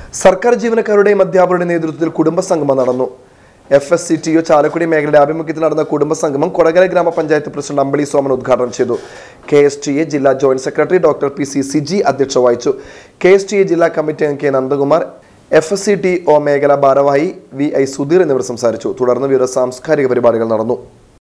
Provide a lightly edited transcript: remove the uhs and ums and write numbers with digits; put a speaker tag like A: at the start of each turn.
A: സർക്കാർ ജീവനക്കാരുടെയും അധ്യാപകരുടെയും നേതൃത്വത്തിൽ കുടുംബസംഗമം നടന്നു. FSCTO ചാലക്കുടി മേഖലയുടെ ആഭിമുഖ്യത്തിൽ നടന്ന കുടുംബസംഗമം കൊടകര ഗ്രാമപഞ്ചായത്ത് പ്രസിഡന്റ് അമ്പളി സോമൻ ഉദ്ഘാടനം ചെയ്തു. KSTA ജില്ലാ joint secretary doctor PC Siji അധ്യക്ഷത വഹിച്ചു. KSTA ജില്ലാ കമ്മിറ്റി അംഗം K നന്ദകുമാർ, FSCTO മേഖല ഭാരവാഹി VI സുധീർ എന്നിവർ സംസാരിച്ചു. തുടർന്ന് വിവിധ സാംസ്കാരിക പരിപാടികൾ നടന്നു.